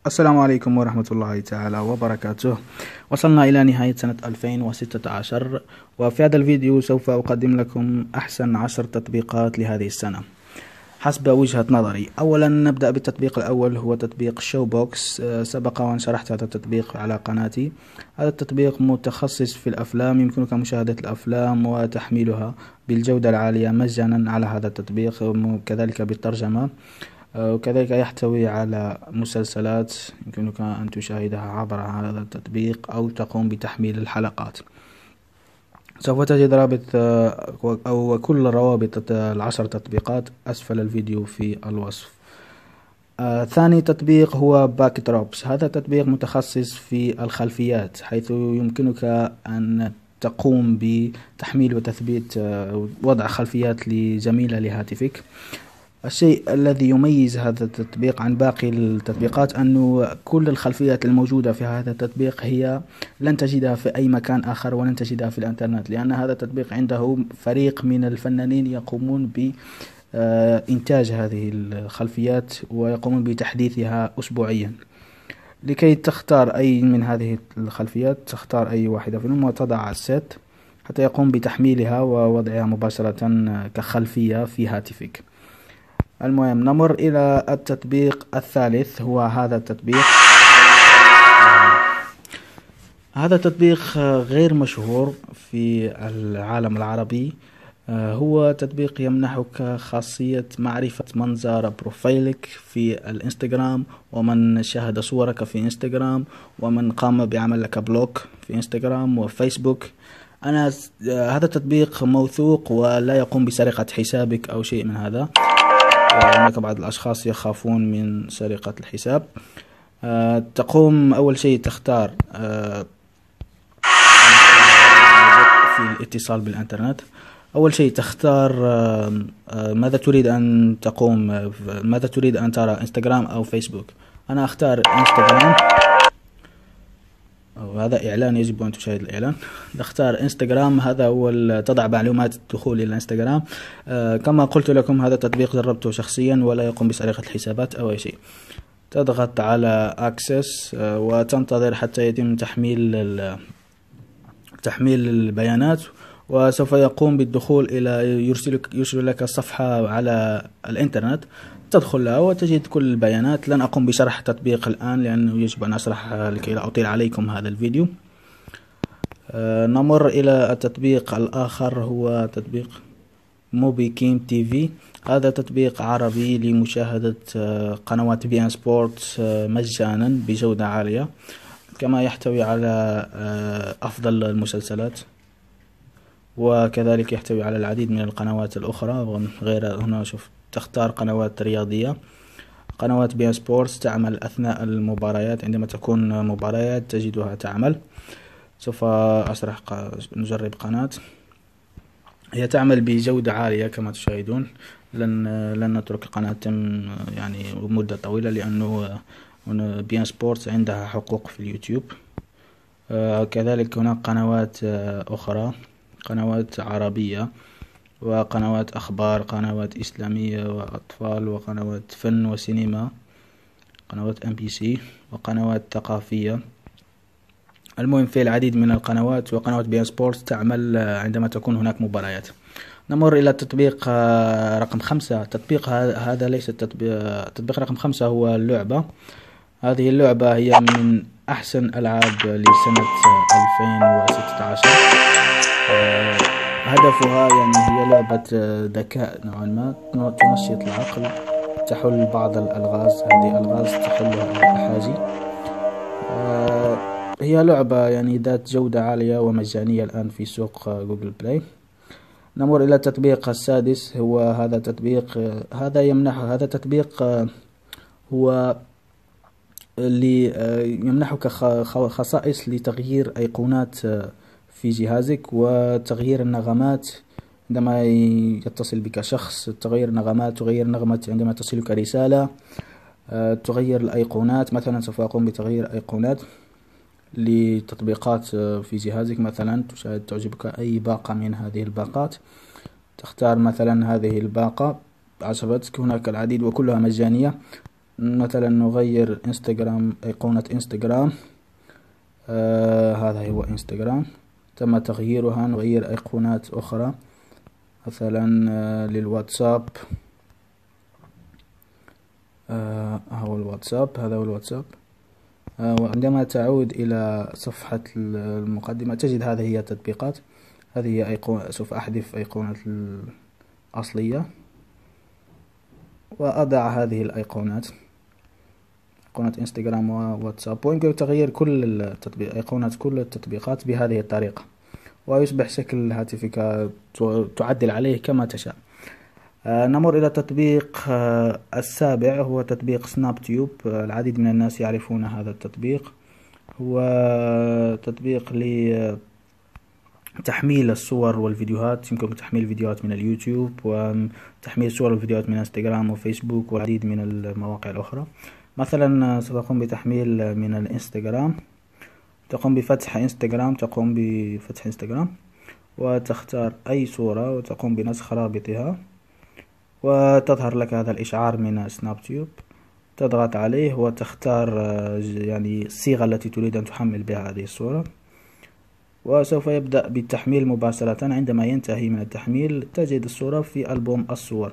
السلام عليكم ورحمة الله تعالى وبركاته. وصلنا إلى نهاية سنة 2016، وفي هذا الفيديو سوف أقدم لكم أحسن 10 تطبيقات لهذه السنة حسب وجهة نظري. أولا نبدأ بالتطبيق الأول، هو تطبيق شو بوكس. سبق وأن شرحت هذا التطبيق على قناتي. هذا التطبيق متخصص في الأفلام، يمكنك مشاهدة الأفلام وتحميلها بالجودة العالية مجانا على هذا التطبيق، كذلك بالترجمة، وكذلك يحتوي على مسلسلات يمكنك أن تشاهدها عبر هذا التطبيق أو تقوم بتحميل الحلقات. سوف تجد رابط أو كل روابط ال10 تطبيقات أسفل الفيديو في الوصف. ثاني تطبيق هو باك دروبس. هذا تطبيق متخصص في الخلفيات، حيث يمكنك أن تقوم بتحميل وتثبيت وضع خلفيات جميلة لهاتفك. الشيء الذي يميز هذا التطبيق عن باقي التطبيقات أنه كل الخلفيات الموجودة في هذا التطبيق هي لن تجدها في أي مكان آخر، ولن تجدها في الإنترنت، لأن هذا التطبيق عنده فريق من الفنانين يقومون بإنتاج هذه الخلفيات ويقومون بتحديثها أسبوعيا. لكي تختار أي من هذه الخلفيات، تختار أي واحدة منهم وتضع الست حتى يقوم بتحميلها ووضعها مباشرة كخلفية في هاتفك. المهم نمر إلى التطبيق الثالث، هو هذا التطبيق. هذا التطبيق غير مشهور في العالم العربي. هو تطبيق يمنحك خاصية معرفة من زار بروفايلك في الانستغرام، ومن شاهد صورك في انستغرام، ومن قام بعمل لك بلوك في انستغرام وفيسبوك. هذا التطبيق موثوق ولا يقوم بسرقة حسابك أو شيء من هذا. هناك بعض الأشخاص يخافون من سرقة الحساب. تقوم أول شيء تختار في الاتصال بالإنترنت. أول شيء تختار ماذا تريد أن ترى، انستغرام أو فيسبوك. أنا أختار انستغرام، وهذا إعلان يجب أن تشاهد الإعلان. نختار انستغرام، هذا هو تضع معلومات الدخول إلى الانستغرام. كما قلت لكم هذا التطبيق جربته شخصيا ولا يقوم بسرقة الحسابات أو أي شيء. تضغط على Access وتنتظر حتى يتم تحميل البيانات، وسوف يقوم بالدخول إلى يرسل لك صفحة على الإنترنت. تدخل لها وتجد كل البيانات. لن أقوم بشرح التطبيق الآن لأنه يجب أن أشرح لكي لا أطيل عليكم هذا الفيديو. نمر إلى التطبيق الآخر، هو تطبيق موبي كيم تي في. هذا تطبيق عربي لمشاهدة قنوات بي ان سبورت مجانا بجودة عالية، كما يحتوي على أفضل المسلسلات، وكذلك يحتوي على العديد من القنوات الأخرى. غير هنا شوف، تختار قنوات رياضية. قنوات بي ان سبورتس تعمل أثناء المباريات، عندما تكون مباريات تجدها تعمل. سوف أشرح، نجرب قناة. هي تعمل بجودة عالية كما تشاهدون. لن نترك القناة يعني مدة طويلة، لأنه بي ان سبورتس عندها حقوق في اليوتيوب. كذلك هناك قنوات أخرى، قنوات عربية، وقنوات أخبار، قنوات إسلامية وأطفال، وقنوات فن وسينما، قنوات MBC، وقنوات ثقافية. المهم في العديد من القنوات، وقنوات بي ان سبورتس تعمل عندما تكون هناك مباريات. نمر إلى التطبيق رقم 5. تطبيق هذا ليس التطبيق رقم 5 هو اللعبة. هذه اللعبة هي من أحسن ألعاب لسنة 2016. هدفها يعني هي لعبة ذكاء نوعا ما، تنشط العقل، تحل بعض الألغاز. هذه ألغاز تحلها الأحاجي. هي لعبة يعني ذات جودة عالية ومجانية الآن في سوق جوجل بلاي. نمر إلى التطبيق السادس، هو هذا التطبيق. هذا التطبيق هو اللي يمنحك خصائص لتغيير أيقونات في جهازك وتغيير النغمات عندما يتصل بك شخص. تغير النغمات، تغير نغمة عندما تصلك رسالة، تغير الأيقونات. مثلا سوف أقوم بتغيير أيقونات لتطبيقات في جهازك. مثلا تعجبك أي باقة من هذه الباقات، تختار مثلا هذه الباقة عجبتك. هناك العديد وكلها مجانية. مثلا نغير انستغرام، أيقونة انستغرام، هذا هو انستغرام، تم تغييرها. نغير أيقونات أخرى مثلا للواتساب، هو الواتساب، هذا هو الواتساب. وعندما تعود إلى صفحة المقدمة تجد هذه هي التطبيقات. هذه هي أيقونة، سوف أحذف أيقونة الأصلية وأضع هذه الأيقونات، أيقونة انستغرام وواتساب. ويمكن تغيير كل أيقونات كل التطبيقات بهذه الطريقة، ويصبح شكل هاتفك تعدل عليه كما تشاء. نمر إلى التطبيق السابع، هو تطبيق سناب تيوب. العديد من الناس يعرفون هذا التطبيق. هو تطبيق لتحميل الصور والفيديوهات. يمكن تحميل فيديوهات من اليوتيوب، وتحميل صور والفيديوهات من انستغرام وفيسبوك والعديد من المواقع الأخرى. مثلا ستقوم بتحميل من الانستغرام، تقوم بفتح انستغرام، تقوم بفتح انستغرام وتختار أي صورة وتقوم بنسخ رابطها، وتظهر لك هذا الإشعار من سناب تيوب. تضغط عليه وتختار يعني الصيغة التي تريد أن تحمل بها هذه الصورة، وسوف يبدأ بالتحميل مباشرة. عندما ينتهي من التحميل تجد الصورة في ألبوم الصور.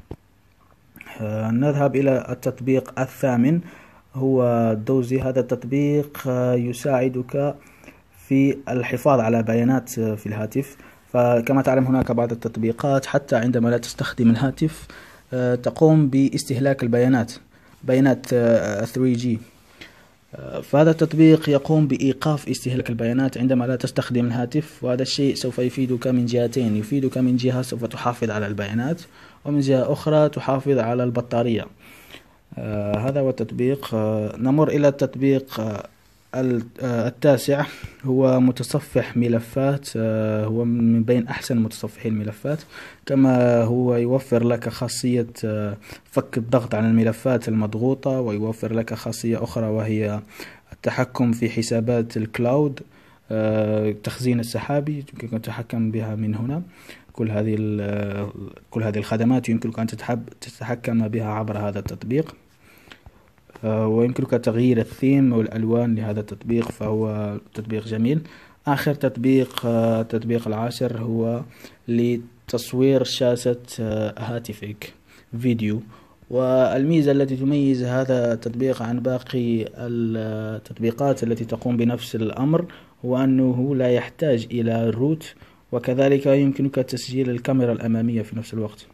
نذهب إلى التطبيق الثامن، هو دوزي. هذا التطبيق يساعدك في الحفاظ على بيانات في الهاتف. فكما تعلم هناك بعض التطبيقات حتى عندما لا تستخدم الهاتف تقوم باستهلاك بيانات 3G. فهذا التطبيق يقوم بإيقاف استهلاك البيانات عندما لا تستخدم الهاتف، وهذا الشيء سوف يفيدك من جهتين. يفيدك من جهة سوف تحافظ على البيانات، ومن جهة أخرى تحافظ على البطارية. هذا هو التطبيق. نمر إلى التطبيق التاسع، هو متصفح ملفات. هو من بين أحسن متصفحي الملفات، كما هو يوفر لك خاصية فك الضغط على الملفات المضغوطة، ويوفر لك خاصية أخرى وهي التحكم في حسابات الكلاود، التخزين السحابي، يمكنك أن تتحكم بها من هنا. كل هذه الخدمات يمكنك أن تتحكم بها عبر هذا التطبيق. ويمكنك تغيير الثيم والألوان لهذا التطبيق، فهو تطبيق جميل. آخر تطبيق العاشر هو لتصوير شاشة هاتفك فيديو. والميزة التي تميز هذا التطبيق عن باقي التطبيقات التي تقوم بنفس الأمر هو أنه لا يحتاج إلى روت، وكذلك يمكنك تسجيل الكاميرا الأمامية في نفس الوقت.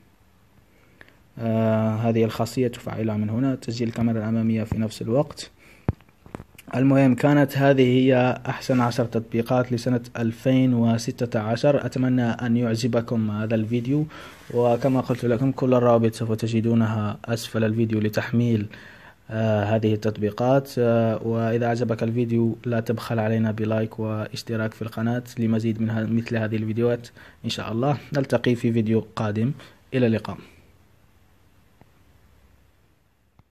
هذه الخاصية تفعلها من هنا، تسجيل الكاميرا الأمامية في نفس الوقت. المهم، كانت هذه هي أحسن 10 تطبيقات لسنة 2016. أتمنى أن يعجبكم هذا الفيديو، وكما قلت لكم كل الروابط سوف تجدونها أسفل الفيديو لتحميل هذه التطبيقات. وإذا أعجبك الفيديو لا تبخل علينا بلايك واشتراك في القناة لمزيد من مثل هذه الفيديوهات. إن شاء الله نلتقي في فيديو قادم. إلى اللقاء.